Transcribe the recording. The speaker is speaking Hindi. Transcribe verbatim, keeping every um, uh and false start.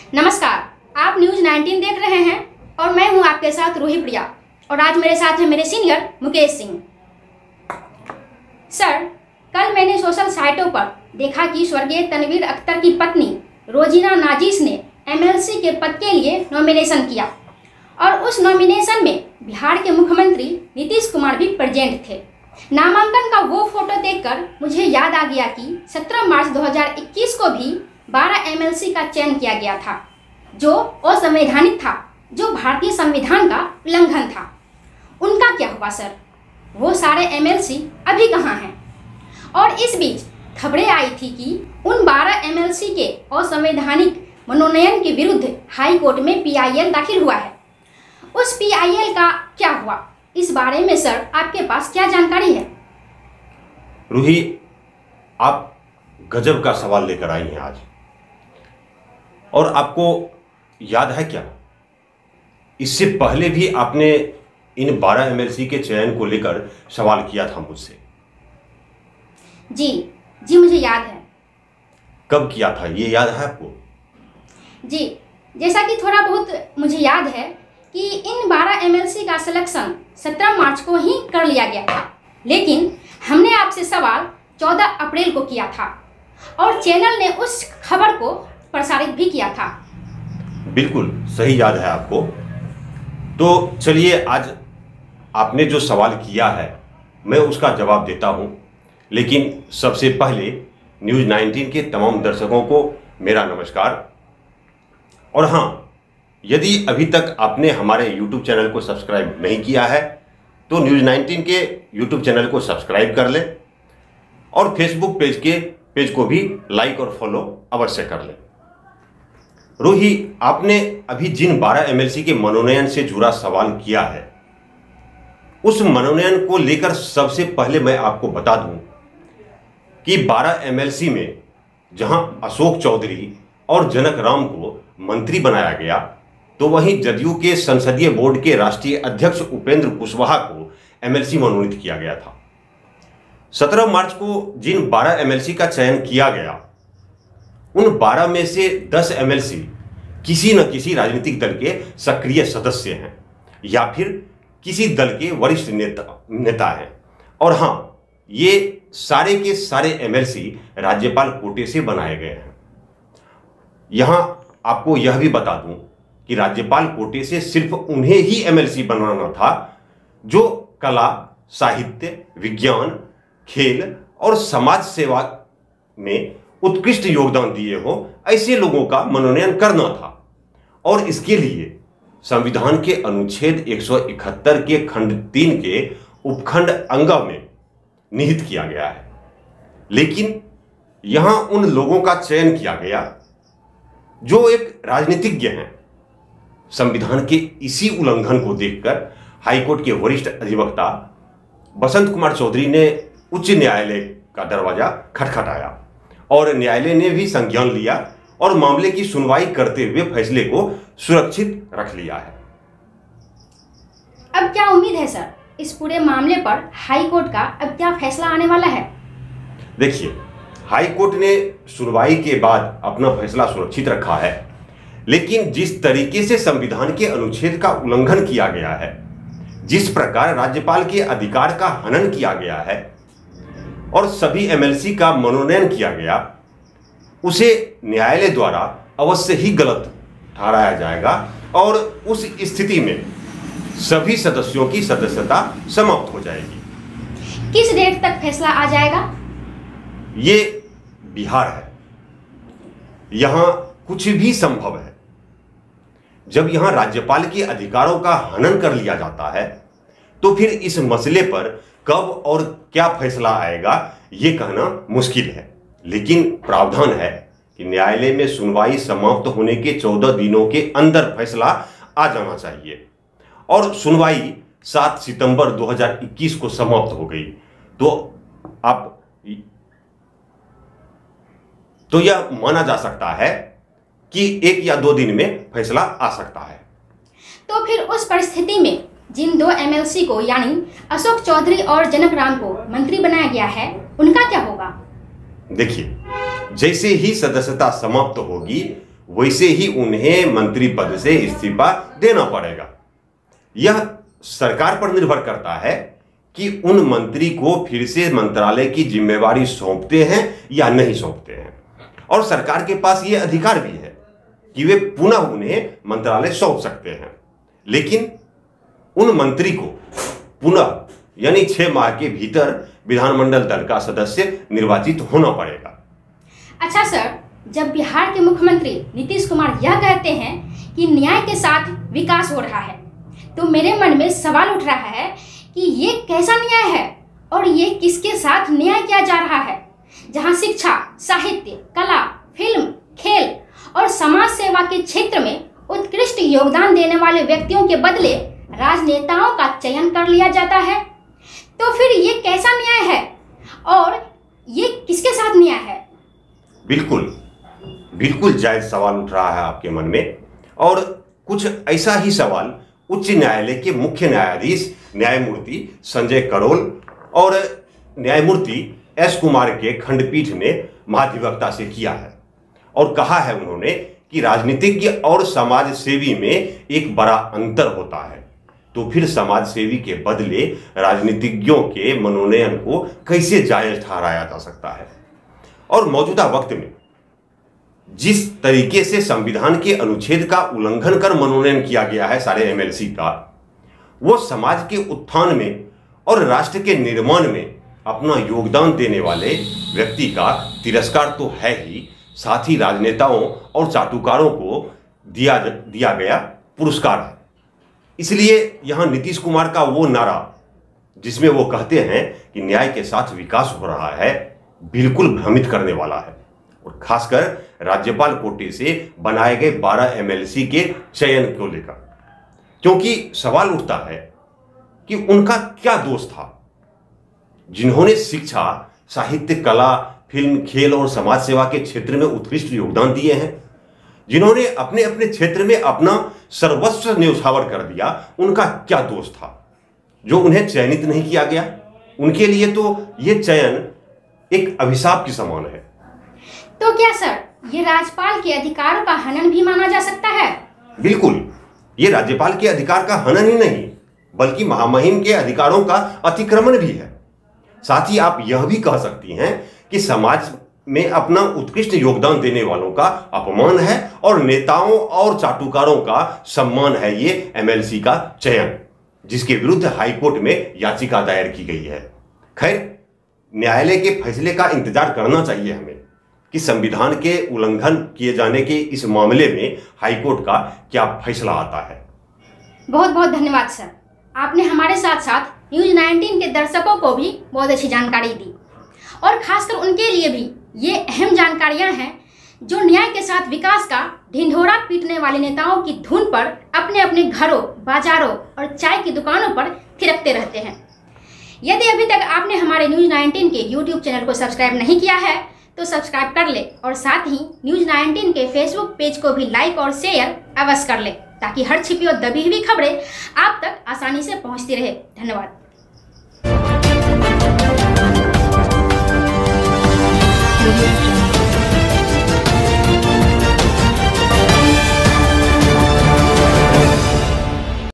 नमस्कार, आप न्यूज नाइनटीन देख रहे हैं और मैं हूं आपके साथ रूही प्रिया और आज मेरे साथ हैं मेरे सीनियर मुकेश सिंह। सर, कल मैंने सोशल साइटों पर देखा कि स्वर्गीय तनवीर अख्तर की पत्नी रोजीना नाजिस ने एमएलसी के पद के लिए नॉमिनेशन किया और उस नॉमिनेशन में बिहार के मुख्यमंत्री नीतीश कुमार भी प्रेजेंट थे। नामांकन का वो फोटो देखकर मुझे याद आ गया कि सत्रह मार्च दो हज़ार इक्कीस को भी बारह एमएलसी का चयन किया गया था, जो असंवैधानिक था, जो भारतीय संविधान का उल्लंघन था। उनका क्या हुआ सर? वो सारे एमएलसी अभी कहाँ हैं? और इस बीच खबरें आई थी कि उन बारह एमएलसी के असंवैधानिक मनोनयन के विरुद्ध हाई कोर्ट में पीआईएल दाखिल हुआ है। उस पीआईएल का क्या हुआ, इस बारे में सर आपके पास क्या जानकारी है? रूही, आप गजब का सवाल लेकर आई हैं आज। और आपको याद है क्या, इससे पहले भी आपने इन बारह एमएलसी के चयन को लेकर सवाल किया था मुझसे। जी जी मुझे याद है। कब किया था, ये याद है आपको? जी, जैसा कि थोड़ा बहुत मुझे याद है कि इन बारह एमएलसी का सिलेक्शन सत्रह मार्च को ही कर लिया गया था, लेकिन हमने आपसे सवाल चौदह अप्रैल को किया था और चैनल ने उस खबर को प्रसारित भी किया था। बिल्कुल सही याद है आपको। तो चलिए, आज आपने जो सवाल किया है मैं उसका जवाब देता हूं, लेकिन सबसे पहले न्यूज नाइनटीन के तमाम दर्शकों को मेरा नमस्कार। और हाँ, यदि अभी तक आपने हमारे यूट्यूब चैनल को सब्सक्राइब नहीं किया है तो न्यूज नाइनटीन के यूट्यूब चैनल को सब्सक्राइब कर लें और फेसबुक पेज के पेज को भी लाइक और फॉलो अवश्य कर लें। रूही, आपने अभी जिन बारह एमएलसी के मनोनयन से जुड़ा सवाल किया है, उस मनोनयन को लेकर सबसे पहले मैं आपको बता दूं कि बारह एमएलसी में जहां अशोक चौधरी और जनक राम को मंत्री बनाया गया, तो वहीं जदयू के संसदीय बोर्ड के राष्ट्रीय अध्यक्ष उपेंद्र कुशवाहा को एमएलसी मनोनीत किया गया था। सत्रह मार्च को जिन बारह एमएलसी का चयन किया गया, उन बारह में से दस एमएलसी किसी न किसी राजनीतिक दल के सक्रिय सदस्य हैं या फिर किसी दल के वरिष्ठ नेता नेता हैं। और हाँ, ये सारे के सारे एमएलसी राज्यपाल कोटे से बनाए गए हैं। यहां आपको यह भी बता दूं कि राज्यपाल कोटे से सिर्फ उन्हें ही एमएलसी बनाना था जो कला, साहित्य, विज्ञान, खेल और समाज सेवा में उत्कृष्ट योगदान दिए हो, ऐसे लोगों का मनोनयन करना था। और इसके लिए संविधान के अनुच्छेद एक सौ इकहत्तर के खंड तीन के उपखंड अंग में निहित किया गया है। लेकिन यहां उन लोगों का चयन किया गया जो एक राजनीतिज्ञ हैं। संविधान के इसी उल्लंघन को देखकर हाईकोर्ट के वरिष्ठ अधिवक्ता बसंत कुमार चौधरी ने उच्च न्यायालय का दरवाजा खटखटाया और न्यायालय ने भी संज्ञान लिया और मामले की सुनवाई करते हुए फैसले को सुरक्षित रख लिया है। अब क्या उम्मीद है सर, इस पूरे मामले पर हाई कोर्ट का अब क्या फैसला आने वाला है? देखिए, हाई कोर्ट ने सुनवाई के बाद अपना फैसला सुरक्षित रखा है, लेकिन जिस तरीके से संविधान के अनुच्छेद का उल्लंघन किया गया है, जिस प्रकार राज्यपाल के अधिकार का हनन किया गया है और सभी एमएलसी का मनोनयन किया गया, उसे न्यायालय द्वारा अवश्य ही गलत ठहराया जाएगा और उस स्थिति में सभी सदस्यों की सदस्यता समाप्त हो जाएगी। किस डेट तक फैसला आ जाएगा? ये बिहार है, यहां कुछ भी संभव है। जब यहां राज्यपाल के अधिकारों का हनन कर लिया जाता है तो फिर इस मसले पर कब और क्या फैसला आएगा ये कहना मुश्किल है। लेकिन प्रावधान है कि न्यायालय में सुनवाई समाप्त होने के चौदह दिनों के अंदर फैसला आ जाना चाहिए और सुनवाई सात सितंबर दो हज़ार इक्कीस को समाप्त हो गई तो आप तो यह माना जा सकता है कि एक या दो दिन में फैसला आ सकता है। तो फिर उस परिस्थिति में जिन दो एमएलसी को यानी अशोक चौधरी और जनक राम को मंत्री बनाया गया है, उनका क्या होगा? देखिए, जैसे ही सदस्यता समाप्त होगी वैसे ही उन्हें मंत्री पद से इस्तीफा देना पड़ेगा। यह सरकार पर निर्भर करता है कि उन मंत्री को फिर से मंत्रालय की जिम्मेवारी सौंपते हैं या नहीं सौंपते हैं, और सरकार के पास यह अधिकार भी है कि वे पुनः उन्हें मंत्रालय सौंप सकते हैं। लेकिन उन मंत्री को पुनः यानी छह माह के भीतर विधानमंडल दल का सदस्य निर्वाचित होना पड़ेगा। अच्छा सर, जब बिहार के मुख्यमंत्री नीतीश कुमार यह कहते हैं कि न्याय के साथ विकास हो रहा है, तो मेरे मन में सवाल उठ रहा है कि ये कैसा न्याय है और ये किसके साथ न्याय किया जा रहा है, जहां शिक्षा, साहित्य, कला, फिल्म, खेल और समाज सेवा के क्षेत्र में उत्कृष्ट योगदान देने वाले व्यक्तियों के बदले राजनेताओं का चयन कर लिया जाता है। तो फिर ये कैसा न्याय है और ये किसके साथ न्याय है? बिल्कुल बिल्कुल जायज सवाल उठ रहा है आपके मन में, और कुछ ऐसा ही सवाल उच्च न्यायालय के मुख्य न्यायाधीश न्यायमूर्ति संजय करोल और न्यायमूर्ति एस कुमार के खंडपीठ ने महाधिवक्ता से किया है, और कहा है उन्होंने कि राजनीतिज्ञ और समाज सेवी में एक बड़ा अंतर होता है। तो फिर समाज सेवी के बदले राजनीतिज्ञों के मनोनयन को कैसे जायज ठहराया जा सकता है? और मौजूदा वक्त में जिस तरीके से संविधान के अनुच्छेद का उल्लंघन कर मनोनयन किया गया है सारे एमएलसी का, वो समाज के उत्थान में और राष्ट्र के निर्माण में अपना योगदान देने वाले व्यक्ति का तिरस्कार तो है ही, साथ ही राजनेताओं और चाटुकारों को दिया दिया गया पुरस्कार है। इसलिए यहां नीतीश कुमार का वो नारा जिसमें वो कहते हैं कि न्याय के साथ विकास हो रहा है, बिल्कुल भ्रमित करने वाला है, और खासकर राज्यपाल कोटे से बनाए गए बारह एमएलसी के चयन को लेकर, क्योंकि सवाल उठता है कि उनका क्या दोष था जिन्होंने शिक्षा, साहित्य, कला, फिल्म, खेल और समाज सेवा के क्षेत्र में उत्कृष्ट योगदान दिए हैं, जिन्होंने अपने अपने क्षेत्र में अपना सर्वस्व न्यौछावर कर दिया। उनका क्या दोष था जो उन्हें चयनित नहीं किया गया? उनके लिए तो ये चयन एक अभिशाप के समान है। तो क्या सर, ये राज्यपाल के अधिकारों का हनन भी माना जा सकता है? बिल्कुल, ये राज्यपाल के अधिकार का हनन ही नहीं बल्कि महामहिम के अधिकारों का अतिक्रमण भी है। साथ ही आप यह भी कह सकती हैं कि समाज में अपना उत्कृष्ट योगदान देने वालों का अपमान है और नेताओं और चाटुकारों का सम्मान है ये एमएलसी का चयन, जिसके विरुद्ध हाईकोर्ट में याचिका दायर की गई है। खैर, न्यायालय के फैसले का इंतजार करना चाहिए हमें कि संविधान के उल्लंघन किए जाने के इस मामले में हाईकोर्ट का क्या फैसला आता है। बहुत बहुत धन्यवाद सर, आपने हमारे साथ साथ न्यूज नाइनटीन के दर्शकों को भी बहुत अच्छी जानकारी दी, और खासकर उनके लिए भी ये अहम जानकारियां हैं जो न्याय के साथ विकास का ढिंढोरा पीटने वाले नेताओं की धुन पर अपने अपने घरों, बाजारों और चाय की दुकानों पर थिरकते रहते हैं। यदि अभी तक आपने हमारे न्यूज नाइनटीन के यूट्यूब चैनल को सब्सक्राइब नहीं किया है तो सब्सक्राइब कर ले, और साथ ही न्यूज नाइनटीन के फेसबुक पेज को भी लाइक और शेयर अवश्य कर ले, ताकि हर छिपी और दबी हुई खबरें आप तक आसानी से पहुंचती रहे। धन्यवाद। Audio Jungle.